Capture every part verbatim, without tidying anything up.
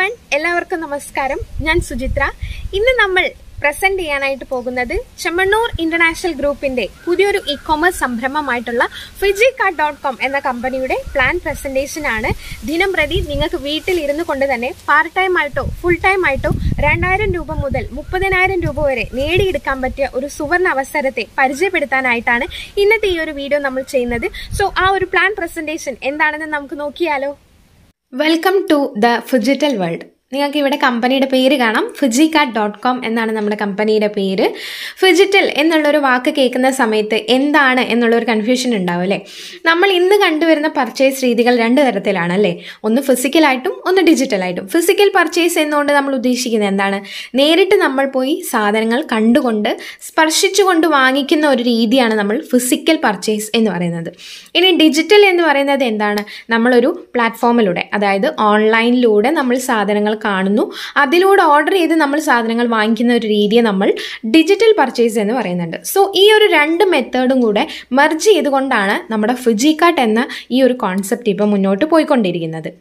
everyone, എല്ലാവർക്കും നമസ്കാരം. ഞാൻ സുചിത്ര. ഇന്ന് നമ്മൾ പ്രസന്റ് ചെയ്യാനായിട്ട് പോകുന്നത് ചെമ്മണ്ണൂർ ഇന്റർനാഷണൽ ഗ്രൂപ്പിന്റെ പുതിയൊരു ഇ കൊമേഴ്സ് സംരംഭമായിട്ടുള്ള ഫിജികാർട്ട് ഡോട്ട് കോം എന്ന കമ്പനിയുടെ പ്ലാൻ പ്രസന്റേഷൻ ആണ്. ദിനം പ്രതി നിങ്ങൾക്ക് വീട്ടിൽ ഇരുന്നു കൊണ്ട് തന്നെ പാർട്ട് ടൈം ആയിട്ടോ ഫുൾ ടൈം ആയിട്ടോ രണ്ടായിരം രൂപ മുതൽ മുപ്പതിനായിരം രൂപ വരെ നേടിയെടുക്കാൻ പറ്റിയ ഒരു സുവർണ അവസരത്തെ പരിചയപ്പെടുത്താനായിട്ടാണ് ഇന്നത്തെ ഈ ഒരു വീഡിയോ നമ്മൾ ചെയ്യുന്നത്. സോ ആ ഒരു പ്ലാൻ പ്രസന്റേഷൻ എന്താണെന്ന് നമുക്ക് നോക്കിയാലോ. Welcome to the phygital world. നിങ്ങൾക്ക് ഇവിടെ കമ്പനിയുടെ പേര് കാണാം, ഫിജികാർട്ട് ഡോട്ട് കോം എന്നാണ് നമ്മുടെ കമ്പനിയുടെ പേര്. ഫിജിറ്റൽ എന്നുള്ളൊരു വാക്ക് കേൾക്കുന്ന സമയത്ത് എന്താണ് എന്നുള്ളൊരു കൺഫ്യൂഷൻ ഉണ്ടാവും അല്ലേ. നമ്മൾ ഇന്ന് കണ്ടുവരുന്ന പർച്ചേസ് രീതികൾ രണ്ട് തരത്തിലാണ് അല്ലേ. ഒന്ന് ഫിസിക്കലായിട്ടും ഒന്ന് ഡിജിറ്റലായിട്ടും. ഫിസിക്കൽ പർച്ചേസ് എന്നുകൊണ്ട് നമ്മൾ ഉദ്ദേശിക്കുന്നത് എന്താണ്? നേരിട്ട് നമ്മൾ പോയി സാധനങ്ങൾ കണ്ടുകൊണ്ട് സ്പർശിച്ചുകൊണ്ട് വാങ്ങിക്കുന്ന ഒരു രീതിയാണ് നമ്മൾ ഫിസിക്കൽ പർച്ചേസ് എന്ന് പറയുന്നത്. ഇനി ഡിജിറ്റൽ എന്ന് പറയുന്നത് എന്താണ്? നമ്മളൊരു പ്ലാറ്റ്ഫോമിലൂടെ, അതായത് ഓൺലൈനിലൂടെ നമ്മൾ സാധനങ്ങൾ കാണുന്നു, അതിലൂടെ ഓർഡർ ചെയ്ത് നമ്മൾ സാധനങ്ങൾ വാങ്ങിക്കുന്ന ഒരു രീതിയെ നമ്മൾ ഡിജിറ്റൽ പർച്ചേസ് എന്ന് പറയുന്നുണ്ട്. സോ ഈ ഒരു രണ്ട് മെത്തേഡും കൂടെ മെർജ് ചെയ്തുകൊണ്ടാണ് നമ്മുടെ ഫിജികാർട്ട് എന്ന ഈ ഒരു കോൺസെപ്റ്റ് ഇപ്പോൾ മുന്നോട്ട് പോയിക്കൊണ്ടിരിക്കുന്നത്.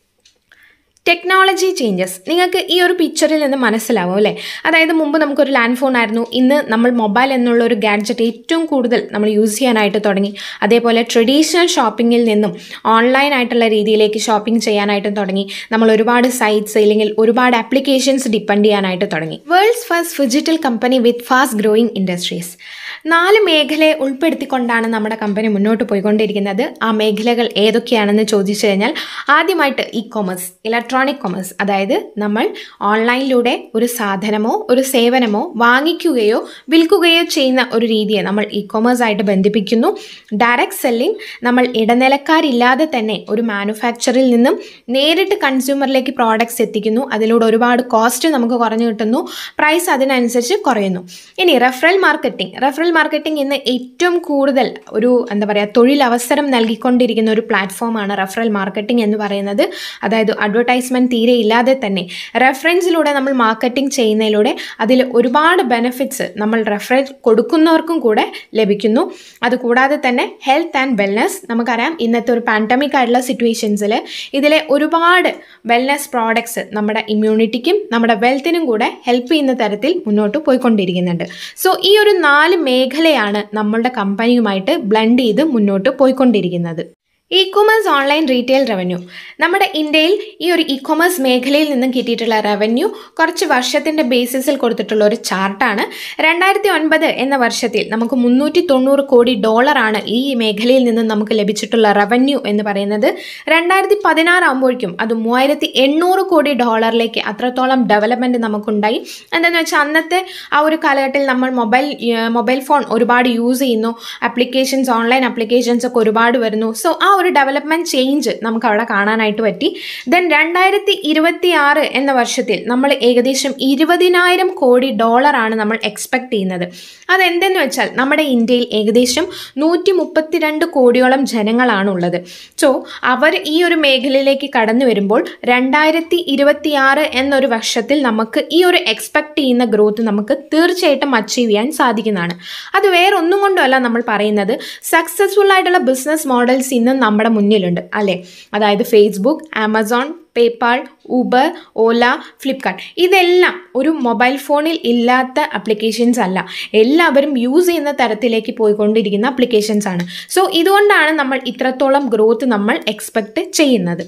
ടെക്നോളജി ചേഞ്ചസ് നിങ്ങൾക്ക് ഈ ഒരു പിക്ചറിൽ നിന്ന് മനസ്സിലാവും അല്ലേ. അതായത് മുമ്പ് നമുക്കൊരു ലാൻഡ് ഫോൺ ആയിരുന്നു, ഇന്ന് നമ്മൾ മൊബൈൽ എന്നുള്ള ഒരു ഗാഡ്ജറ്റ് ഏറ്റവും കൂടുതൽ നമ്മൾ യൂസ് ചെയ്യാനായിട്ട് തുടങ്ങി. അതേപോലെ ട്രഡീഷണൽ ഷോപ്പിങ്ങിൽ നിന്നും ഓൺലൈൻ ആയിട്ടുള്ള രീതിയിലേക്ക് ഷോപ്പിംഗ് ചെയ്യാനായിട്ട് തുടങ്ങി. നമ്മൾ ഒരുപാട് സൈറ്റ്സ് അല്ലെങ്കിൽ ഒരുപാട് ആപ്ലിക്കേഷൻസ് ഡിപ്പെൻഡ് ചെയ്യാനായിട്ട് തുടങ്ങി. World's first phygital company with fast growing industries. നാല് മേഖലയെ ഉൾപ്പെടുത്തിക്കൊണ്ടാണ് നമ്മുടെ കമ്പനി മുന്നോട്ട് പോയിക്കൊണ്ടിരിക്കുന്നത്. ആ മേഖലകൾ ഏതൊക്കെയാണെന്ന് ചോദിച്ചു കഴിഞ്ഞാൽ ആദ്യമായിട്ട് ഇ കൊമേഴ്സ്, ഇലക്ട്രോണിക് കൊമേഴ്സ്, അതായത് നമ്മൾ ഓൺലൈനിലൂടെ ഒരു സാധനമോ ഒരു സേവനമോ വാങ്ങിക്കുകയോ വിൽക്കുകയോ ചെയ്യുന്ന ഒരു രീതിയെ നമ്മൾ ഇ കൊമേഴ്സ് ആയിട്ട് ബന്ധിപ്പിക്കുന്നു. ഡയറക്റ്റ് സെല്ലിംഗ്, നമ്മൾ ഇടനിലക്കാരില്ലാതെ തന്നെ ഒരു മാനുഫാക്ചറിൽ നിന്നും നേരിട്ട് കൺസ്യൂമറിലേക്ക് പ്രോഡക്ട്സ് എത്തിക്കുന്നു. അതിലൂടെ ഒരുപാട് കോസ്റ്റ് നമുക്ക് കുറഞ്ഞു കിട്ടുന്നു, പ്രൈസ് അതിനനുസരിച്ച് കുറയുന്നു. ഇനി റെഫറൽ മാർക്കറ്റിംഗ്. റെഫറൽ മാർക്കറ്റിംഗ് ഇന്ന് ഏറ്റവും കൂടുതൽ ഒരു എന്താ പറയുക തൊഴിലവസരം നൽകിക്കൊണ്ടിരിക്കുന്ന ഒരു പ്ലാറ്റ്ഫോമാണ് റെഫറൽ മാർക്കറ്റിംഗ് എന്ന് പറയുന്നത്. അതായത് അഡ്വർടൈസ്മെൻറ്റ് തീരെ ഇല്ലാതെ തന്നെ റെഫറൻസിലൂടെ നമ്മൾ മാർക്കറ്റിംഗ് ചെയ്യുന്നതിലൂടെ അതിൽ ഒരുപാട് ബെനിഫിറ്റ്സ് നമ്മൾ റെഫറൽ കൊടുക്കുന്നവർക്കും കൂടെ ലഭിക്കുന്നു. അതുകൂടാതെ തന്നെ ഹെൽത്ത് ആൻഡ് വെൽനെസ്. നമുക്കറിയാം ഇന്നത്തെ ഒരു പാൻഡമിക് ആയിട്ടുള്ള സിറ്റുവേഷൻസിൽ ഇതിലെ ഒരുപാട് വെൽനെസ് പ്രോഡക്ട്സ് നമ്മുടെ ഇമ്മ്യൂണിറ്റിക്കും നമ്മുടെ വെൽത്തിനും കൂടെ ഹെൽപ്പ് ചെയ്യുന്ന തരത്തിൽ മുന്നോട്ട് പോയിക്കൊണ്ടിരിക്കുന്നുണ്ട്. സോ ഈ ഒരു നാല് മേഖലയാണ് നമ്മളുടെ കമ്പനിയുമായിട്ട് ബ്ലെൻഡ് ചെയ്ത് മുന്നോട്ട് പോയിക്കൊണ്ടിരിക്കുന്നത്. E commerce online retail revenue. നമ്മുടെ ഇന്ത്യയിൽ ഈ ഒരു ഇ കൊമേഴ്സ് മേഖലയിൽ നിന്നും കിട്ടിയിട്ടുള്ള റവന്യൂ കുറച്ച് വർഷത്തിൻ്റെ ബേസിസിൽ കൊടുത്തിട്ടുള്ള ഒരു ചാർട്ടാണ്. രണ്ടായിരത്തി ഒൻപത് എന്ന വർഷത്തിൽ നമുക്ക് മുന്നൂറ്റി തൊണ്ണൂറ് കോടി ഡോളറാണ് ഈ മേഖലയിൽ നിന്നും നമുക്ക് ലഭിച്ചിട്ടുള്ള റവന്യൂ എന്ന് പറയുന്നത്. രണ്ടായിരത്തി പതിനാറ് ആകുമ്പോഴേക്കും അത് മൂവായിരത്തി എണ്ണൂറ് കോടി ഡോളറിലേക്ക് അത്രത്തോളം ഡെവലപ്മെൻറ്റ് നമുക്കുണ്ടായി. എന്താണെന്ന് വെച്ചാൽ അന്നത്തെ ആ ഒരു കാലഘട്ടത്തിൽ നമ്മൾ മൊബൈൽ മൊബൈൽ ഫോൺ ഒരുപാട് യൂസ് ചെയ്യുന്നു, ആപ്ലിക്കേഷൻസ് ഓൺലൈൻ ആപ്ലിക്കേഷൻസ് ഒക്കെ ഒരുപാട് വരുന്നു. സോ ആ ഒരു ഡെവലപ്മെൻറ്റ് ചേഞ്ച് നമുക്ക് അവിടെ കാണാനായിട്ട് പറ്റി. ദെൻ രണ്ടായിരത്തി ഇരുപത്തി ആറ് എന്ന വർഷത്തിൽ നമ്മൾ ഏകദേശം ഇരുപതിനായിരം കോടി ഡോളറാണ് നമ്മൾ എക്സ്പെക്ട് ചെയ്യുന്നത്. അതെന്തെന്ന് വെച്ചാൽ നമ്മുടെ ഇന്ത്യയിൽ ഏകദേശം നൂറ്റി മുപ്പത്തിരണ്ട് കോടിയോളം ജനങ്ങളാണുള്ളത്. സോ അവർ ഈ ഒരു മേഖലയിലേക്ക് കടന്നു വരുമ്പോൾ രണ്ടായിരത്തി ഇരുപത്തി ആറ് എന്നൊരു വർഷത്തിൽ നമുക്ക് ഈ ഒരു എക്സ്പെക്ട് ചെയ്യുന്ന ഗ്രോത്ത് നമുക്ക് തീർച്ചയായിട്ടും അച്ചീവ് ചെയ്യാൻ സാധിക്കുന്നതാണ്. അത് വേറെ ഒന്നും കൊണ്ടുമല്ല നമ്മൾ പറയുന്നത്, സക്സസ്ഫുൾ ആയിട്ടുള്ള ബിസിനസ് മോഡൽസ് ഇന്ന് നമ്മുടെ മുന്നിലുണ്ട് അല്ലേ. അതായത് Facebook, Amazon, PayPal, Uber, Ola, Flipkart, ഇതെല്ലാം ഒരു മൊബൈൽ ഫോണിൽ ഇല്ലാത്ത ആപ്ലിക്കേഷൻസ് അല്ല, എല്ലാവരും യൂസ് ചെയ്യുന്ന തരത്തിലേക്ക് പോയിക്കൊണ്ടിരിക്കുന്ന ആപ്ലിക്കേഷൻസ് ആണ്. സോ ഇതുകൊണ്ടാണ് നമ്മൾ ഇത്രത്തോളം ഗ്രോത്ത് നമ്മൾ എക്സ്പെക്റ്റ് ചെയ്യുന്നത്.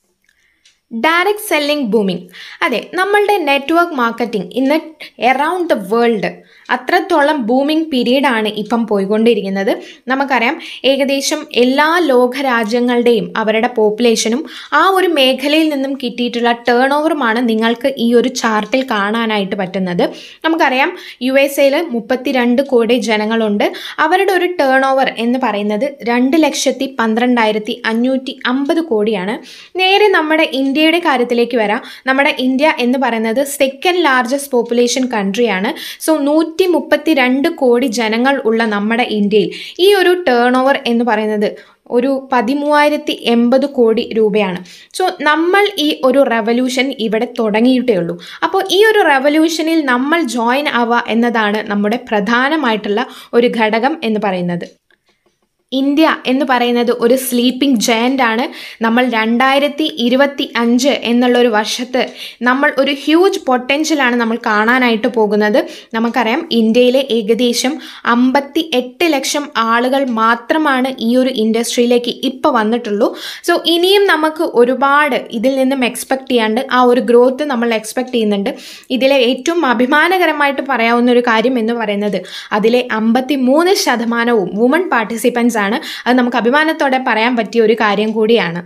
Direct selling booming. അതെ, നമ്മളുടെ നെറ്റ്വർക്ക് മാർക്കറ്റിംഗ് ഇന്ന് എറൗണ്ട് ദ വേൾഡ് അത്രത്തോളം ബൂമിംഗ് പീരീഡാണ് ഇപ്പം പോയിക്കൊണ്ടിരിക്കുന്നത്. നമുക്കറിയാം ഏകദേശം എല്ലാ ലോകരാജ്യങ്ങളുടെയും അവരുടെ പോപ്പുലേഷനും ആ ഒരു മേഖലയിൽ നിന്നും കിട്ടിയിട്ടുള്ള ടേൺ ഓവറുമാണ് നിങ്ങൾക്ക് ഈ ഒരു ചാർട്ടിൽ കാണാനായിട്ട് പറ്റുന്നത്. നമുക്കറിയാം യു എസ് എയിൽ മുപ്പത്തിരണ്ട് കോടി ജനങ്ങളുണ്ട്. അവരുടെ ഒരു ടേൺ ഓവർ എന്ന് പറയുന്നത് രണ്ട് ലക്ഷത്തി പന്ത്രണ്ടായിരത്തി അഞ്ഞൂറ്റി അമ്പത് കോടിയാണ്. നേരെ നമ്മുടെ ഇന്ത്യയുടെ കാര്യത്തിലേക്ക് വരാം. നമ്മുടെ ഇന്ത്യ എന്ന് പറയുന്നത് സെക്കൻഡ് ലാർജസ്റ്റ് പോപ്പുലേഷൻ കൺട്രിയാണ്. സോ നൂറ്റി നൂറ്റി മുപ്പത്തി രണ്ട് കോടി ജനങ്ങൾ ഉള്ള നമ്മുടെ ഇന്ത്യയിൽ ഈ ഒരു ടേൺ ഓവർ എന്ന് പറയുന്നത് ഒരു പതിമൂവായിരത്തി എൺപത് കോടി രൂപയാണ്. സോ നമ്മൾ ഈ ഒരു റെവല്യൂഷൻ ഇവിടെ തുടങ്ങിയിട്ടേ ഉള്ളൂ. അപ്പോൾ ഈ ഒരു റെവല്യൂഷനിൽ നമ്മൾ ജോയിൻ ആവുക എന്നതാണ് നമ്മുടെ പ്രധാനമായിട്ടുള്ള ഒരു ഘടകം എന്ന് പറയുന്നത്. ഇന്ത്യ എന്ന് പറയുന്നത് ഒരു സ്ലീപ്പിംഗ് ജയൻ്റ് ആണ്. നമ്മൾ രണ്ടായിരത്തി ഇരുപത്തി അഞ്ച് എന്നുള്ളൊരു വർഷത്ത് നമ്മൾ ഒരു ഹ്യൂജ് പൊട്ടൻഷ്യലാണ് നമ്മൾ കാണാനായിട്ട് പോകുന്നത്. നമുക്കറിയാം ഇന്ത്യയിലെ ഏകദേശം അമ്പത്തി എട്ട് ലക്ഷം ആളുകൾ മാത്രമാണ് ഈ ഒരു ഇൻഡസ്ട്രിയിലേക്ക് ഇപ്പോൾ വന്നിട്ടുള്ളൂ. സോ ഇനിയും നമുക്ക് ഒരുപാട് ഇതിൽ നിന്നും എക്സ്പെക്റ്റ് ചെയ്യാണ്ട് ആ ഒരു ഗ്രോത്ത് നമ്മൾ എക്സ്പെക്റ്റ് ചെയ്യുന്നുണ്ട്. ഇതിലെ ഏറ്റവും അഭിമാനകരമായിട്ട് പറയാവുന്ന ഒരു കാര്യം എന്ന് പറയുന്നത് അതിലെ അമ്പത്തി മൂന്ന് ശതമാനവും വുമൺ പാർട്ടിസിപ്പൻസ് ആണ്. അത് നമുക്ക് അഭിമാനത്തോടെ പറയാൻ പറ്റിയ ഒരു കാര്യം കൂടിയാണ്.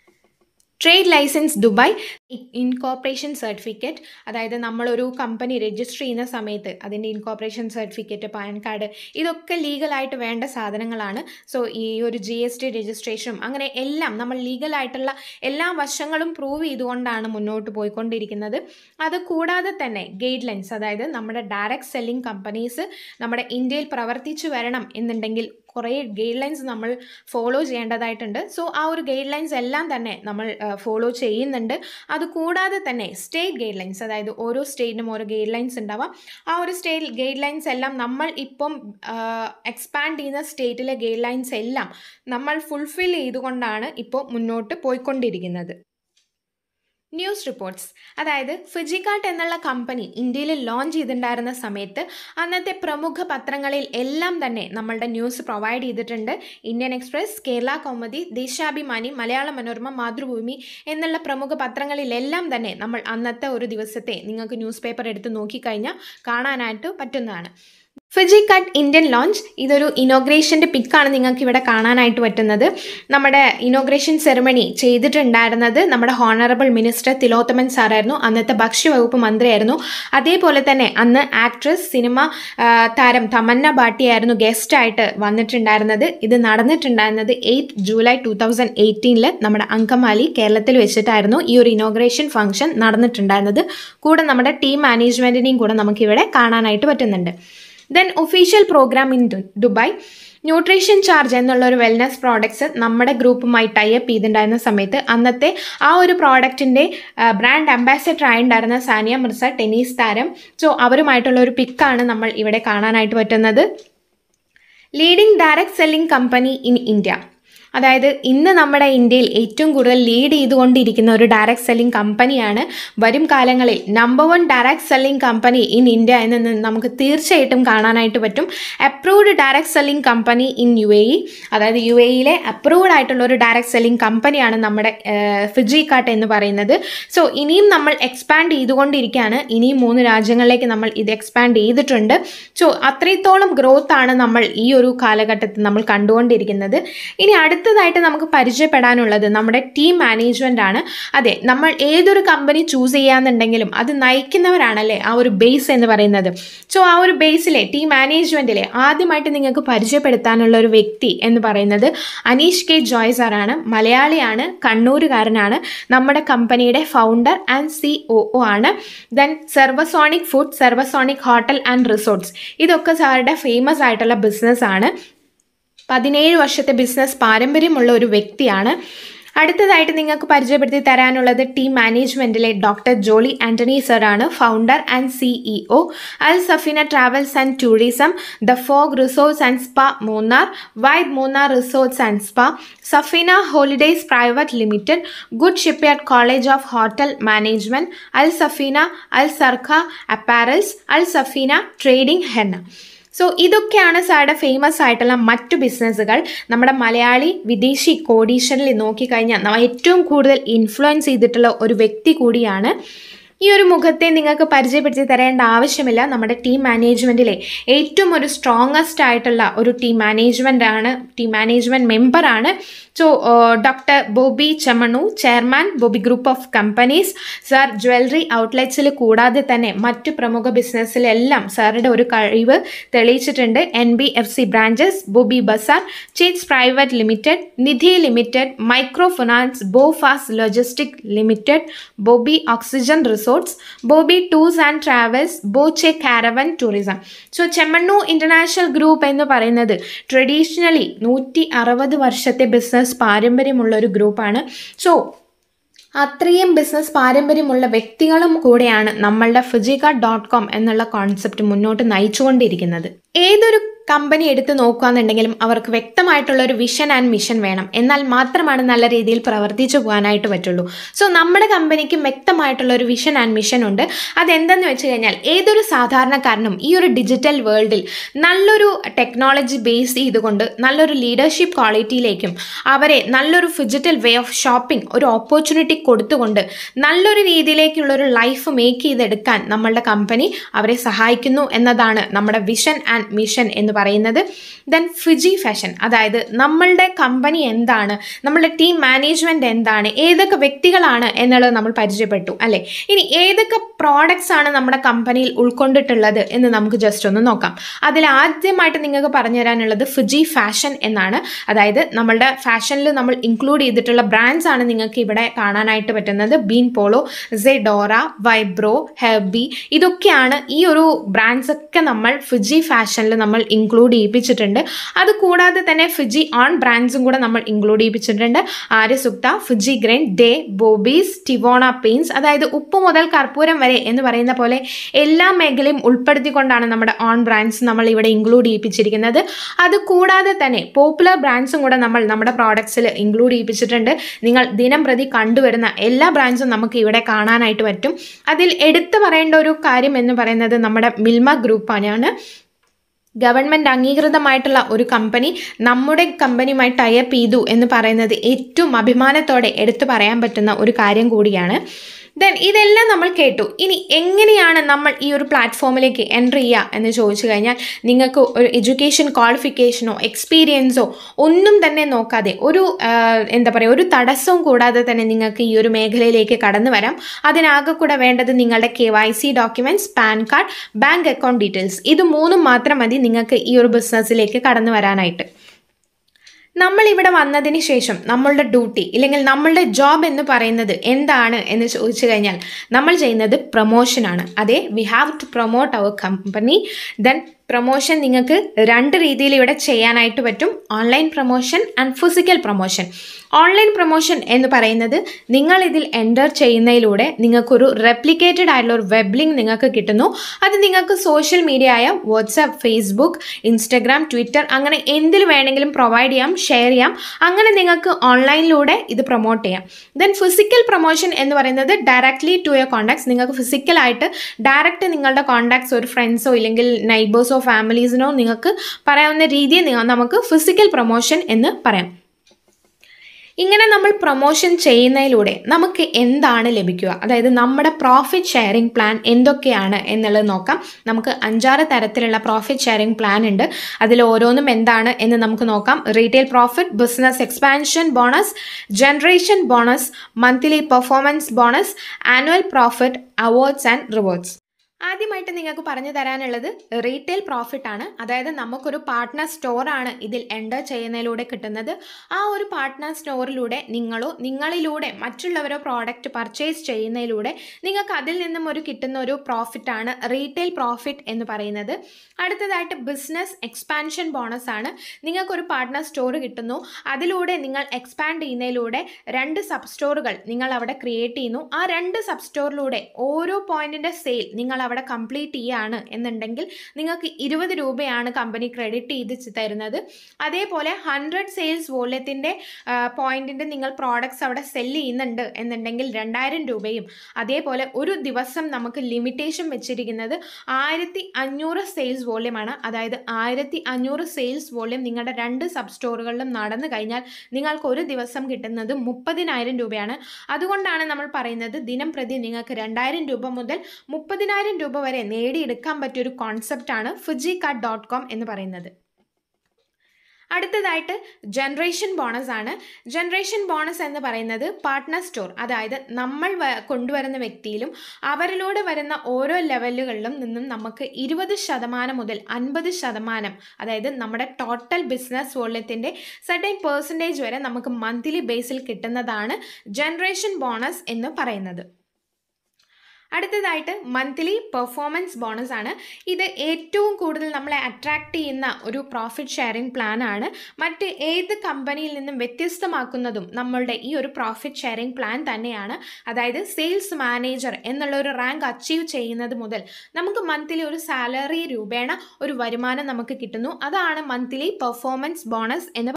Trade licence Dubai incorporation certificate, അതായത് നമ്മളൊരു കമ്പനി രജിസ്റ്റർ ചെയ്യുന്ന സമയത്ത് അതിൻ്റെ ഇൻകോർപ്പറേഷൻ സർട്ടിഫിക്കറ്റ്, പാൻ കാർഡ്, ഇതൊക്കെ ലീഗലായിട്ട് വേണ്ട സാധനങ്ങളാണ്. സോ ഈ ഒരു ജി എസ് ടി രജിസ്ട്രേഷനും അങ്ങനെ എല്ലാം നമ്മൾ ലീഗലായിട്ടുള്ള എല്ലാ വശങ്ങളും പ്രൂവ് ചെയ്തുകൊണ്ടാണ് മുന്നോട്ട് പോയിക്കൊണ്ടിരിക്കുന്നത്. അത് കൂടാതെ തന്നെ ഗൈഡ് ലൈൻസ്, അതായത് നമ്മുടെ ഡയറക്റ്റ് സെല്ലിംഗ് കമ്പനീസ് നമ്മുടെ ഇന്ത്യയിൽ പ്രവർത്തിച്ചു വരണം എന്നുണ്ടെങ്കിൽ കുറേ ഗൈഡ് ലൈൻസ് നമ്മൾ ഫോളോ ചെയ്യേണ്ടതായിട്ടുണ്ട്. സോ ആ ഒരു ഗൈഡ് ലൈൻസ് എല്ലാം തന്നെ നമ്മൾ ഫോളോ ചെയ്യുന്നുണ്ട്. അതുകൂടാതെ തന്നെ സ്റ്റേറ്റ് ഗൈഡ് ലൈൻസ്, അതായത് ഓരോ സ്റ്റേറ്റിനും ഓരോ ഗൈഡ് ലൈൻസ് ഉണ്ടാവാം. ആ ഒരു സ്റ്റേറ്റ് ഗൈഡ് ലൈൻസ് എല്ലാം നമ്മൾ ഇപ്പം എക്സ്പാൻഡ് ചെയ്യുന്ന സ്റ്റേറ്റിലെ ഗൈഡ് ലൈൻസ് എല്ലാം നമ്മൾ ഫുൾഫിൽ ചെയ്തുകൊണ്ടാണ് ഇപ്പോൾ മുന്നോട്ട് പോയിക്കൊണ്ടിരിക്കുന്നത്. ന്യൂസ് റിപ്പോർട്ട്സ്, അതായത് ഫിജിക്കാർട്ട് എന്നുള്ള കമ്പനി ഇന്ത്യയിൽ ലോഞ്ച് ചെയ്തിട്ടുണ്ടായിരുന്ന സമയത്ത് അന്നത്തെ പ്രമുഖ പത്രങ്ങളിൽ എല്ലാം തന്നെ നമ്മളുടെ ന്യൂസ് പ്രൊവൈഡ് ചെയ്തിട്ടുണ്ട്. ഇന്ത്യൻ എക്സ്പ്രസ്, കേരള കൗമുദി, ദേശാഭിമാനി, മലയാള മനോരമ, മാതൃഭൂമി എന്നുള്ള പ്രമുഖ പത്രങ്ങളിലെല്ലാം തന്നെ നമ്മൾ അന്നത്തെ ഒരു ദിവസത്തെ നിങ്ങൾക്ക് ന്യൂസ് പേപ്പർ എടുത്ത് നോക്കിക്കഴിഞ്ഞാൽ കാണാനായിട്ട് പറ്റുന്നതാണ്. ഫിജിക്കാർട്ട് ഇന്ത്യൻ ലോഞ്ച്, ഇതൊരു ഇനോഗ്രേഷൻ്റെ പിക്കാണ് നിങ്ങൾക്ക് ഇവിടെ കാണാനായിട്ട് പറ്റുന്നത്. നമ്മുടെ ഇനോഗ്രേഷൻ സെറിമണി ചെയ്തിട്ടുണ്ടായിരുന്നത് നമ്മുടെ ഹോണറബിൾ മിനിസ്റ്റർ തിലോത്തമൻ സാറായിരുന്നു, അന്നത്തെ ഭക്ഷ്യവകുപ്പ് മന്ത്രിയായിരുന്നു. അതേപോലെ തന്നെ അന്ന് ആക്ട്രസ്, സിനിമ താരം തമന്ന ഭാട്ടിയായിരുന്നു ഗസ്റ്റായിട്ട് വന്നിട്ടുണ്ടായിരുന്നത്. ഇത് നടന്നിട്ടുണ്ടായിരുന്നത് എയ്റ്റ് ജൂലൈ ടു തൗസൻഡ് എയ്റ്റീനിൽ നമ്മുടെ അങ്കമാലി കേരളത്തിൽ വെച്ചിട്ടായിരുന്നു ഈ ഒരു ഇനോഗ്രേഷൻ ഫംഗ്ഷൻ നടന്നിട്ടുണ്ടായിരുന്നത്. കൂടെ നമ്മുടെ ടീം മാനേജ്മെൻറ്റിനെയും കൂടെ നമുക്കിവിടെ കാണാനായിട്ട് പറ്റുന്നുണ്ട്. Then official programme in Dubai, nutrition charge എന്നുള്ള ഒരു വെൽനസ് പ്രോഡക്ട്സ് നമ്മുടെ ഗ്രൂപ്പുമായി ടൈപ്പ് ചെയ്തിട്ടുണ്ടായിരുന്ന സമയത്ത് അന്നത്തെ ആ ഒരു പ്രോഡക്റ്റിൻ്റെ ബ്രാൻഡ് അംബാസഡർ ആയിട്ടുണ്ടായിരുന്ന സാനിയ മിർസ, ടെന്നീസ് താരം. സോ അവരുമായിട്ടുള്ള ഒരു പിക്കാണ് നമ്മൾ ഇവിടെ കാണാനായിട്ട് പറ്റുന്നത്. Leading direct selling company in India, അതായത് ഇന്ന് നമ്മുടെ ഇന്ത്യയിൽ ഏറ്റവും കൂടുതൽ ലീഡ് ചെയ്തുകൊണ്ടിരിക്കുന്ന ഒരു ഡയറക്റ്റ് സെല്ലിംഗ് കമ്പനിയാണ്. വരും കാലങ്ങളിൽ number one direct selling company in India എന്ന് നമുക്ക് തീർച്ചയായിട്ടും കാണാനായിട്ട് പറ്റും. Approved direct selling company in U A E, അതായത് യു എ ഇയിലെ അപ്രൂവ്ഡ് ആയിട്ടുള്ള ഒരു ഡയറക്റ്റ് സെല്ലിംഗ് കമ്പനിയാണ് നമ്മുടെ ഫിജിക്കാർട്ട് എന്ന് പറയുന്നത്. സോ ഇനിയും നമ്മൾ എക്സ്പാൻഡ് ചെയ്തുകൊണ്ടിരിക്കുകയാണ്. ഇനിയും മൂന്ന് രാജ്യങ്ങളിലേക്ക് നമ്മൾ ഇത് എക്സ്പാൻഡ് ചെയ്തിട്ടുണ്ട്. സോ അത്രത്തോളം ഗ്രോത്ത് ആണ് നമ്മൾ ഈ ഒരു കാലഘട്ടത്തിൽ നമ്മൾ കണ്ടുകൊണ്ടിരിക്കുന്നത്. ഇനി അടുത്ത അടുത്തതായിട്ട് നമുക്ക് പരിചയപ്പെടാനുള്ളത് നമ്മുടെ ടീം മാനേജ്മെൻ്റ് ആണ്. അതെ, നമ്മൾ ഏതൊരു കമ്പനി ചൂസ് ചെയ്യാന്നുണ്ടെങ്കിലും അത് നയിക്കുന്നവരാണല്ലേ ആ ഒരു ബേസ് എന്ന് പറയുന്നത്. സോ ആ ഒരു ബേസിലെ ടീം മാനേജ്മെൻറ്റിലെ ആദ്യമായിട്ട് നിങ്ങൾക്ക് പരിചയപ്പെടുത്താനുള്ള ഒരു വ്യക്തി എന്ന് പറയുന്നത് അനീഷ് കെ ജോയ് സാറാണ്. മലയാളിയാണ്, കണ്ണൂരുകാരനാണ്, നമ്മുടെ കമ്പനിയുടെ founder and C O O ആണ്. ദെൻ സെർവസോണിക് ഫുഡ്, സെർവസോണിക് ഹോട്ടൽ ആൻഡ് റിസോർട്ട്സ്, ഇതൊക്കെ സാറുടെ ഫേമസ് ആയിട്ടുള്ള ബിസിനസ് ആണ്. പതിനേഴ് വർഷത്തെ ബിസിനസ് പാരമ്പര്യമുള്ള ഒരു വ്യക്തിയാണ്. അടുത്തതായിട്ട് നിങ്ങൾക്ക് പരിചയപ്പെടുത്തി തരാനുള്ളത് ടീം മാനേജ്മെൻറ്റിലെ ഡോക്ടർ ജോളി ആൻ്റണി സാറാണ്, founder and CEO. Al Safeena travels and tourism, the fog resorts and spa Munnar, vibe Munnar resorts and spa, Safeena holidays private limited, good shipyard college of hotel management, Al Safeena, Al സർഖ apparels, Al Safeena trading henna. So ഇതൊക്കെയാണ് സാറുടെ famous ആയിട്ടുള്ള മറ്റു ബിസിനസ്സുകൾ. നമ്മുടെ മലയാളി വിദേശി കോടീശ്വരിൽ നോക്കിക്കഴിഞ്ഞാൽ ഏറ്റവും കൂടുതൽ ഇൻഫ്ലുവൻസ് ചെയ്തിട്ടുള്ള ഒരു വ്യക്തി കൂടിയാണ്. ഈ ഒരു മുഖത്തെ നിങ്ങൾക്ക് പരിചയപ്പെടുത്തി തരേണ്ട ആവശ്യമില്ല. നമ്മുടെ ടീം മാനേജ്മെൻറ്റിലെ ഏറ്റവും ഒരു സ്ട്രോങ്ങസ്റ്റ് ആയിട്ടുള്ള ഒരു ടീം മാനേജ്മെൻ്റ് ആണ്, ടീം മാനേജ്മെൻറ്റ് മെമ്പറാണ്. So doctor Bobby Chemmanur, chairman Bobby group of companies. Sir jewellery ഔട്ട്ലെറ്റ്സിൽ കൂടാതെ തന്നെ മറ്റ് പ്രമുഖ ബിസിനസ്സിലെല്ലാം സാറുടെ ഒരു കഴിവ് തെളിയിച്ചിട്ടുണ്ട്. N B F C branches, Bobby bazaar, chits private limited, Nidhi limited, micro finance, ബോഫാസ് logistic limited, Bobby oxygen resorts, Bobby tours and travels, Boche caravan tourism. So Chemmanur international group എന്ന് പറയുന്നത് ട്രഡീഷണലി നൂറ്റി അറുപത് വർഷത്തെ ബിസിനസ് പാരമ്പര്യമുള്ള ഒരു ഗ്രൂപ്പാണ്. സോ അത്രയും ബിസിനസ് പാരമ്പര്യമുള്ള വ്യക്തികളും കൂടെയാണ് നമ്മളുടെ ഫിജിക്കാർട്ട് ഡോട്ട് കോം എന്നുള്ള കോൺസെപ്റ്റ് മുന്നോട്ട് നയിച്ചുകൊണ്ടിരിക്കുന്നത്. ഏതൊരു കമ്പനി എടുത്ത് നോക്കുകയാണെന്നുണ്ടെങ്കിലും അവർക്ക് വ്യക്തമായിട്ടുള്ള ഒരു വിഷൻ ആൻഡ് മിഷൻ വേണം. എന്നാൽ മാത്രമാണ് നല്ല രീതിയിൽ പ്രവർത്തിച്ചു പോകാനായിട്ട് പറ്റുള്ളൂ. സോ നമ്മുടെ കമ്പനിക്ക് വ്യക്തമായിട്ടുള്ള ഒരു വിഷൻ ആൻഡ് മിഷൻ ഉണ്ട്. അതെന്തെന്ന് വെച്ച് കഴിഞ്ഞാൽ ഏതൊരു സാധാരണക്കാരനും ഈ ഒരു ഡിജിറ്റൽ വേൾഡിൽ നല്ലൊരു ടെക്നോളജി ബേസ് ചെയ്തുകൊണ്ട് നല്ലൊരു ലീഡർഷിപ്പ് ക്വാളിറ്റിയിലേക്കും അവരെ നല്ലൊരു ഡിജിറ്റൽ വേ ഓഫ് ഷോപ്പിംഗ് ഒരു ഓപ്പർച്യൂണിറ്റി കൊടുത്തുകൊണ്ട് നല്ലൊരു രീതിയിലേക്കുള്ളൊരു ലൈഫ് മേക്ക് ചെയ്തെടുക്കാൻ നമ്മളുടെ കമ്പനി അവരെ സഹായിക്കുന്നു എന്നതാണ് നമ്മുടെ വിഷൻ ആൻഡ് മിഷൻ എന്ന് പറയുന്നത്. ദെൻ ഫിജി ഫാഷൻ, അതായത് നമ്മളുടെ കമ്പനി എന്താണ്, നമ്മളുടെ ടീം മാനേജ്മെൻറ്റ് എന്താണ്, ഏതൊക്കെ വ്യക്തികളാണ് എന്നുള്ളത് നമ്മൾ പരിചയപ്പെട്ടു അല്ലേ. ഇനി ഏതൊക്കെ പ്രോഡക്ട്സ് ആണ് നമ്മുടെ കമ്പനിയിൽ ഉൾക്കൊണ്ടിട്ടുള്ളത് എന്ന് നമുക്ക് ജസ്റ്റ് ഒന്ന് നോക്കാം. അതിൽ ആദ്യമായിട്ട് നിങ്ങൾക്ക് പറഞ്ഞു തരാനുള്ളത് ഫിജി ഫാഷൻ എന്നാണ്. അതായത് നമ്മളുടെ ഫാഷനിൽ നമ്മൾ ഇൻക്ലൂഡ് ചെയ്തിട്ടുള്ള ബ്രാൻഡ്സ് ആണ് നിങ്ങൾക്ക് ഇവിടെ കാണാനായിട്ട് പറ്റുന്നത്. Bean Polo, Sedora, Vibro, Herbie, ഇതൊക്കെയാണ് ഈ ഒരു ബ്രാൻഡ്സ് ഒക്കെ നമ്മൾ ഫിജി ഫാഷനിൽ നമ്മൾ ഇൻക്ലൂഡ് ചെയ്യിപ്പിച്ചിട്ടുണ്ട്. അതുകൂടാതെ തന്നെ ഫിജി ഓൺ ബ്രാൻഡ്സും കൂടെ നമ്മൾ ഇൻക്ലൂഡ് ചെയ്യിപ്പിച്ചിട്ടുണ്ട്. Aryasukta, Fiji grain, day, Bobby's, ടിവോണ പെയിൻസ്, അതായത് ഉപ്പ് മുതൽ കർപ്പൂരം വരെ എന്ന് പറയുന്ന പോലെ എല്ലാ മേഖലയും ഉൾപ്പെടുത്തിക്കൊണ്ടാണ് നമ്മുടെ ഓൺ ബ്രാൻഡ്സ് നമ്മൾ ഇവിടെ ഇൻക്ലൂഡ് ചെയ്യിപ്പിച്ചിരിക്കുന്നത്. അതുകൂടാതെ തന്നെ പോപ്പുലർ ബ്രാൻഡ്സും കൂടെ നമ്മൾ നമ്മുടെ പ്രോഡക്ട്സിൽ ഇൻക്ലൂഡ് ചെയ്യിപ്പിച്ചിട്ടുണ്ട്. നിങ്ങൾ ദിനം പ്രതി കണ്ടുവരുന്ന എല്ലാ ബ്രാൻഡ്സും നമുക്ക് ഇവിടെ കാണാനായിട്ട് പറ്റും. അതിൽ എടുത്തു പറയേണ്ട ഒരു കാര്യം എന്ന് പറയുന്നത് നമ്മുടെ മിൽമ ഗ്രൂപ്പാണ്. ഗവൺമെൻറ് അംഗീകൃതമായിട്ടുള്ള ഒരു കമ്പനി നമ്മുടെ കമ്പനിയുമായി ടൈപ്പ് ചെയ്തു എന്ന് പറയുന്നത് ഏറ്റവും അഭിമാനത്തോടെ എടുത്തു പറയാൻ പറ്റുന്ന ഒരു കാര്യം കൂടിയാണ്. ദെൻ ഇതെല്ലാം നമ്മൾ കേട്ടു. ഇനി എങ്ങനെയാണ് നമ്മൾ ഈ ഒരു പ്ലാറ്റ്ഫോമിലേക്ക് എൻ്റർ ചെയ്യുക എന്ന് ചോദിച്ചു കഴിഞ്ഞാൽ നിങ്ങൾക്ക് ഒരു എഡ്യൂക്കേഷൻ ക്വാളിഫിക്കേഷനോ എക്സ്പീരിയൻസോ ഒന്നും തന്നെ നോക്കാതെ ഒരു എന്താ പറയുക ഒരു തടസ്സവും കൂടാതെ തന്നെ നിങ്ങൾക്ക് ഈ ഒരു മേഖലയിലേക്ക് കടന്നു വരാം. അതിനാകെ കൂടെ വേണ്ടത് നിങ്ങളുടെ K Y C documents, PAN card, bank account details, ഇത് മൂന്നും മാത്രം മതി നിങ്ങൾക്ക് ഈ ഒരു ബിസിനസ്സിലേക്ക് കടന്നു വരാനായിട്ട്. നമ്മളിവിടെ വന്നതിന് ശേഷം നമ്മളുടെ ഡ്യൂട്ടി ഇല്ലെങ്കിൽ നമ്മളുടെ ജോബ് എന്ന് പറയുന്നത് എന്താണ് എന്ന് ചോദിച്ചു കഴിഞ്ഞാൽ നമ്മൾ ചെയ്യുന്നത് പ്രൊമോഷനാണ്. അതെ, we have to promote our company. Then promotion നിങ്ങൾക്ക് രണ്ട് രീതിയിൽ ഇവിടെ ചെയ്യാനായിട്ട് പറ്റും. Online promotion and physical promotion. Online promotion എന്ന് പറയുന്നത് നിങ്ങൾ ഇതിൽ എൻ്റർ ചെയ്യുന്നതിലൂടെ നിങ്ങൾക്കൊരു റെപ്ലിക്കേറ്റഡ് ആയിട്ടുള്ള ഒരു വെബ് ലിങ്ക് നിങ്ങൾക്ക് കിട്ടുന്നു. അത് നിങ്ങൾക്ക് സോഷ്യൽ മീഡിയ ആയ വാട്സാപ്പ്, ഫേസ്ബുക്ക്, ഇൻസ്റ്റഗ്രാം, ട്വിറ്റർ അങ്ങനെ എന്തിൽ വേണമെങ്കിലും പ്രൊവൈഡ് ചെയ്യാം, ഷെയർ ചെയ്യാം. അങ്ങനെ നിങ്ങൾക്ക് ഓൺലൈനിലൂടെ ഇത് പ്രൊമോട്ട് ചെയ്യാം. ദെൻ ഫിസിക്കൽ പ്രൊമോഷൻ എന്ന് പറയുന്നത് ഡയറക്ട്ലി ടു യുവർ കോൺടാക്ട്സ്. നിങ്ങൾക്ക് ഫിസിക്കലായിട്ട് ഡയറക്റ്റ് നിങ്ങളുടെ കോൺടാക്ട്സ് ഒരു ഫ്രണ്ട്സോ ഇല്ലെങ്കിൽ നൈബേഴ്സോ ഫാമിലീസിനോ നിങ്ങൾക്ക് പറയാവുന്ന രീതിയിൽ നമുക്ക് ഫിസിക്കൽ പ്രൊമോഷൻ എന്ന് പറയാം. ഇങ്ങനെ നമ്മൾ പ്രൊമോഷൻ ചെയ്യുന്നതിലൂടെ നമുക്ക് എന്താണ് ലഭിക്കുക, അതായത് നമ്മുടെ പ്രോഫിറ്റ് ഷെയറിംഗ് പ്ലാൻ എന്തൊക്കെയാണ് എന്നുള്ളത് നോക്കാം. നമുക്ക് അഞ്ചാറ് തരത്തിലുള്ള പ്രോഫിറ്റ് ഷെയറിംഗ് പ്ലാൻ ഉണ്ട്. അതിൽ ഓരോന്നും എന്താണ് എന്ന് നമുക്ക് നോക്കാം. Retail profit, business expansion bonus, generation bonus, monthly performance bonus, annual profit, awards and rewards. ആദ്യമായിട്ട് നിങ്ങൾക്ക് പറഞ്ഞു തരാനുള്ളത് റീറ്റെയിൽ പ്രോഫിറ്റ് ആണ്. അതായത് നമുക്കൊരു പാർട്ട്ണർ സ്റ്റോറാണ് ഇതിൽ എൻ്റർ ചെയ്യുന്നതിലൂടെ കിട്ടുന്നത്. ആ ഒരു പാർട്ട്ണർ സ്റ്റോറിലൂടെ നിങ്ങളോ നിങ്ങളിലൂടെ മറ്റുള്ളവരോ പ്രോഡക്റ്റ് പർച്ചേസ് ചെയ്യുന്നതിലൂടെ നിങ്ങൾക്ക് അതിൽ നിന്നും ഒരു കിട്ടുന്ന ഒരു പ്രോഫിറ്റാണ് റീറ്റെയിൽ പ്രോഫിറ്റ് എന്ന് പറയുന്നത്. അടുത്തതായിട്ട് ബിസിനസ് എക്സ്പാൻഷൻ ബോണസ് ആണ്. നിങ്ങൾക്കൊരു പാർട്ട്ണർ സ്റ്റോർ കിട്ടുന്നു. അതിലൂടെ നിങ്ങൾ എക്സ്പാൻഡ് ചെയ്യുന്നതിലൂടെ രണ്ട് സബ് സ്റ്റോറുകൾ നിങ്ങൾ അവിടെ ക്രിയേറ്റ് ചെയ്യുന്നു. ആ രണ്ട് സബ് സ്റ്റോറിലൂടെ ഓരോ പോയിന്റിൻ്റെ സെയിൽ നിങ്ങൾ അവിടെ കംപ്ലീറ്റ് ചെയ്യുകയാണ് എന്നുണ്ടെങ്കിൽ നിങ്ങൾക്ക് ഇരുപത് രൂപയാണ് കമ്പനി ക്രെഡിറ്റ് ചെയ്ത് തരുന്നത്. അതേപോലെ ഹൺഡ്രഡ് സെയിൽസ് വോള്യത്തിൻ്റെ പോയിന്റിൻ്റെ നിങ്ങൾ പ്രോഡക്ട്സ് അവിടെ സെല്ല് ചെയ്യുന്നുണ്ട് എന്നുണ്ടെങ്കിൽ രണ്ടായിരം രൂപയും. അതേപോലെ ഒരു ദിവസം നമുക്ക് ലിമിറ്റേഷൻ വെച്ചിരിക്കുന്നത് ആയിരത്തി അഞ്ഞൂറ് സെയിൽസ് വോള്യമാണ്. അതായത് ആയിരത്തി അഞ്ഞൂറ് സെയിൽസ് വോള്യം നിങ്ങളുടെ രണ്ട് സബ് സ്റ്റോറുകളിലും നടന്നു കഴിഞ്ഞാൽ നിങ്ങൾക്ക് ഒരു ദിവസം കിട്ടുന്നത് മുപ്പതിനായിരം രൂപയാണ്. അതുകൊണ്ടാണ് നമ്മൾ പറയുന്നത് ദിനം പ്രതി നിങ്ങൾക്ക് രണ്ടായിരം രൂപ മുതൽ മുപ്പതിനായിരം രൂപ വരെ നേടിയെടുക്കാൻ പറ്റിയൊരു കോൺസെപ്റ്റാണ് ഫിജി കാർഡ് ഡോട്ട് കോം എന്ന് പറയുന്നത്. അടുത്തതായിട്ട് ജനറേഷൻ ബോണസ് ആണ്. ജനറേഷൻ ബോണസ് എന്ന് പറയുന്നത് പാർട്ട്ണർ സ്റ്റോർ, അതായത് നമ്മൾ കൊണ്ടുവരുന്ന വ്യക്തിയിലും അവരിലൂടെ വരുന്ന ഓരോ ലെവലുകളിലും നിന്നും നമുക്ക് ഇരുപത് ശതമാനം മുതൽ അൻപത് ശതമാനം, അതായത് നമ്മുടെ ടോട്ടൽ ബിസിനസ് വോള്യത്തിൻ്റെ സർട്ടൻ പെർസെൻറ്റേജ് വരെ നമുക്ക് മന്ത്ലി ബേസിൽ കിട്ടുന്നതാണ് ജനറേഷൻ ബോണസ് എന്ന് പറയുന്നത്. അടുത്തതായിട്ട് മന്ത്ലി പെർഫോമൻസ് ബോണസ് ആണ്. ഇത് ഏറ്റവും കൂടുതൽ നമ്മളെ അട്രാക്ട് ചെയ്യുന്ന ഒരു പ്രോഫിറ്റ് ഷെയറിംഗ് പ്ലാൻ ആണ്. മറ്റ് ഏത് കമ്പനിയിൽ നിന്നും വ്യത്യസ്തമാക്കുന്നതും നമ്മളുടെ ഈ ഒരു പ്രോഫിറ്റ് ഷെയറിംഗ് പ്ലാൻ തന്നെയാണ്. അതായത് സെയിൽസ് മാനേജർ എന്നുള്ള ഒരു റാങ്ക് അച്ചീവ് ചെയ്യുന്നത് മുതൽ നമുക്ക് മന്ത്ലി ഒരു സാലറി രൂപേണ ഒരു വരുമാനം നമുക്ക് കിട്ടുന്നു. അതാണ് മന്ത്ലി പെർഫോമൻസ് ബോണസ് എന്ന്.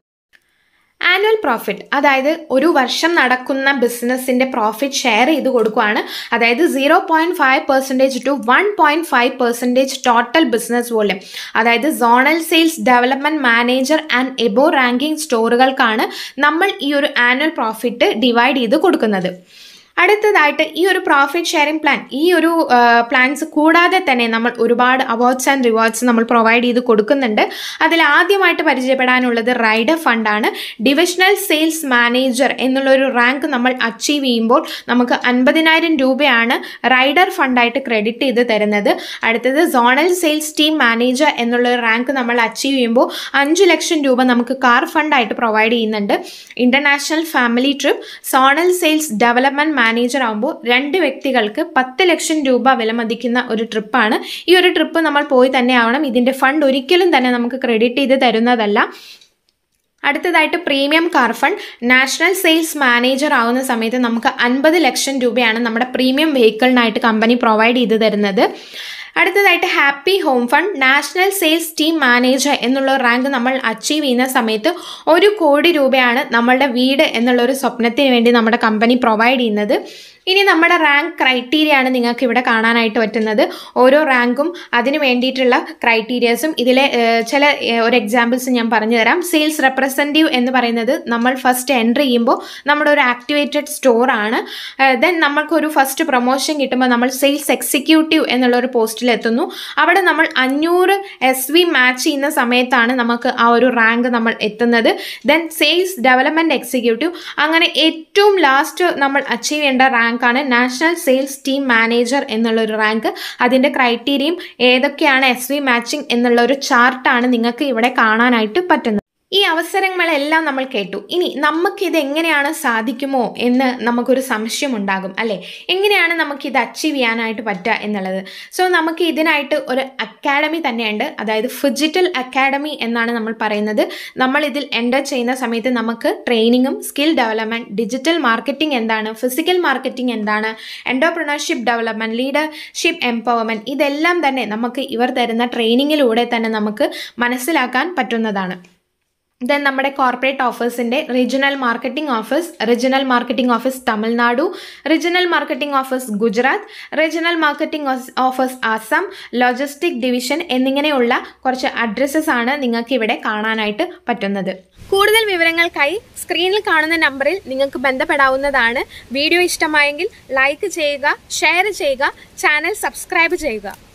ആനുവൽ പ്രോഫിറ്റ്, അതായത് ഒരു വർഷം നടക്കുന്ന ബിസിനസ്സിൻ്റെ പ്രോഫിറ്റ് ഷെയർ ചെയ്ത് കൊടുക്കുകയാണ്. അതായത് zero point five percentage to one point five percentage total business volume. അതായത് zonal sales development manager and എബോ റാങ്കിങ് സ്റ്റോറുകൾക്കാണ് നമ്മൾ ഈ ഒരു ആനുവൽ പ്രോഫിറ്റ് ഡിവൈഡ് ചെയ്ത് കൊടുക്കുന്നത്. അടുത്തതായിട്ട് ഈ ഒരു പ്രോഫിറ്റ് ഷെയറിംഗ് പ്ലാൻ, ഈ ഒരു പ്ലാൻസ് കൂടാതെ തന്നെ നമ്മൾ ഒരുപാട് അവാർഡ്സ് ആൻഡ് റിവാർഡ്സ് നമ്മൾ പ്രൊവൈഡ് ചെയ്ത് കൊടുക്കുന്നുണ്ട്. അതിൽ ആദ്യമായിട്ട് പരിചയപ്പെടാനുള്ളത് റൈഡർ ഫണ്ടാണ്. ഡിവിഷണൽ സെയിൽസ് മാനേജർ എന്നുള്ളൊരു റാങ്ക് നമ്മൾ അച്ചീവ് ചെയ്യുമ്പോൾ നമുക്ക് അൻപതിനായിരം രൂപയാണ് റൈഡർ ഫണ്ടായിട്ട് ക്രെഡിറ്റ് ചെയ്ത് തരുന്നത്. അടുത്തത് സോണൽ സെയിൽസ് ടീം മാനേജർ എന്നുള്ളൊരു റാങ്ക് നമ്മൾ അച്ചീവ് ചെയ്യുമ്പോൾ അഞ്ച് ലക്ഷം രൂപ നമുക്ക് കാർ ഫണ്ടായിട്ട് പ്രൊവൈഡ് ചെയ്യുന്നുണ്ട്. International family trip zonal sales development manager ആകുമ്പോൾ രണ്ട് വ്യക്തികൾക്ക് പത്ത് ലക്ഷം രൂപ വിലമതിക്കുന്ന ഒരു ട്രിപ്പാണ്. ഈ ഒരു ട്രിപ്പ് നമ്മൾ പോയി തന്നെ ആവണം. ഇതിൻ്റെ ഫണ്ട് ഒരിക്കലും തന്നെ നമുക്ക് ക്രെഡിറ്റ് ചെയ്ത് തരുന്നതല്ല. അടുത്തതായിട്ട് premium car fund national sales manager ആവുന്ന സമയത്ത് നമുക്ക് അൻപത് ലക്ഷം രൂപയാണ് നമ്മുടെ പ്രീമിയം വെഹിക്കിളിനായിട്ട് കമ്പനി പ്രൊവൈഡ് ചെയ്ത് തരുന്നത്. അടുത്തതായിട്ട് happy home fund national sales team manager എന്നുള്ള റാങ്ക് നമ്മൾ അച്ചീവ് ചെയ്യുന്ന സമയത്ത് ഒരു കോടി രൂപയാണ് നമ്മളുടെ വീട് എന്നുള്ളൊരു സ്വപ്നത്തിന് വേണ്ടി നമ്മുടെ കമ്പനി പ്രൊവൈഡ് ചെയ്യുന്നത്. ഇനി നമ്മുടെ റാങ്ക് ക്രൈറ്റീരിയ ആണ് നിങ്ങൾക്ക് ഇവിടെ കാണാനായിട്ട് പറ്റുന്നത്. ഓരോ റാങ്കും അതിന് വേണ്ടിയിട്ടുള്ള ക്രൈറ്റീരിയസും ഇതിലെ ചില ഒരു എക്സാമ്പിൾസ് ഞാൻ പറഞ്ഞു തരാം. സെയിൽസ് റെപ്രസെൻറ്റേറ്റീവ് എന്ന് പറയുന്നത് നമ്മൾ ഫസ്റ്റ് എൻട്രി ചെയ്യുമ്പോൾ നമ്മുടെ ഒരു ആക്ടിവേറ്റഡ് സ്റ്റോർ ആണ്. ദെൻ നമ്മൾക്കൊരു ഫസ്റ്റ് പ്രൊമോഷൻ കിട്ടുമ്പോൾ നമ്മൾ സെയിൽസ് എക്സിക്യൂട്ടീവ് എന്നുള്ളൊരു പോസ്റ്റിൽ എത്തുന്നു. അവിടെ നമ്മൾ അഞ്ഞൂറ് എസ് വി മാച്ച് ചെയ്യുന്ന സമയത്താണ് നമുക്ക് ആ ഒരു റാങ്ക് നമ്മൾ എത്തുന്നത്. Then sales development executive. അങ്ങനെ ഏറ്റവും ലാസ്റ്റ് നമ്മൾ അച്ചീവ് ചെയ്യേണ്ട റാങ്ക് ാണ് നാഷണൽ സെയിൽസ് ടീം മാനേജർ എന്നുള്ളൊരു റാങ്ക്. അതിൻ്റെ ക്രൈറ്റീരിയയും ഏതൊക്കെയാണ് എസ് വി മാച്ചിങ് എന്നുള്ള ഒരു ചാർട്ടാണ് നിങ്ങൾക്ക് ഇവിടെ കാണാനായിട്ട് പറ്റുന്നത്. ഈ അവസരങ്ങളെല്ലാം നമ്മൾ കേട്ടു. ഇനി നമുക്കിത് എങ്ങനെയാണ് സാധിക്കുമോ എന്ന് നമുക്കൊരു സംശയം ഉണ്ടാകും അല്ലേ? എങ്ങനെയാണ് നമുക്കിത് അച്ചീവ് ചെയ്യാനായിട്ട് പറ്റുക എന്നുള്ളത്. സോ നമുക്ക് ഇതിനായിട്ട് ഒരു അക്കാഡമി തന്നെയുണ്ട്. അതായത് ഫിജിറ്റൽ അക്കാഡമി എന്നാണ് നമ്മൾ പറയുന്നത്. നമ്മൾ ഇതിൽ എൻ്റർ ചെയ്യുന്ന സമയത്ത് നമുക്ക് ട്രെയിനിങ്ങും സ്കിൽ ഡെവലപ്മെൻറ്റ്, ഡിജിറ്റൽ മാർക്കറ്റിംഗ് എന്താണ്, ഫിസിക്കൽ മാർക്കറ്റിംഗ് എന്താണ്, എൻ്റർപ്രണർഷിപ്പ് ഡെവലപ്മെൻറ്റ്, ലീഡർഷിപ്പ് എംപവർമെൻറ്റ്, ഇതെല്ലാം തന്നെ നമുക്ക് ഇവർ തരുന്ന ട്രെയിനിങ്ങിലൂടെ തന്നെ നമുക്ക് മനസ്സിലാക്കാൻ പറ്റുന്നതാണ്. ദെൻ നമ്മുടെ കോർപ്പറേറ്റ് ഓഫീസിൻ്റെ regional marketing office, regional marketing office Tamil Nadu, regional marketing office Gujarat, regional marketing office Assam, logistic division എന്നിങ്ങനെയുള്ള കുറച്ച് അഡ്രസ്സസ് ആണ് നിങ്ങൾക്ക് ഇവിടെ കാണാനായിട്ട് പറ്റുന്നത്. കൂടുതൽ വിവരങ്ങൾക്കായി സ്ക്രീനിൽ കാണുന്ന നമ്പറിൽ നിങ്ങൾക്ക് ബന്ധപ്പെടാവുന്നതാണ്. വീഡിയോ ഇഷ്ടമായെങ്കിൽ ലൈക്ക് ചെയ്യുക, ഷെയർ ചെയ്യുക, ചാനൽ സബ്സ്ക്രൈബ് ചെയ്യുക.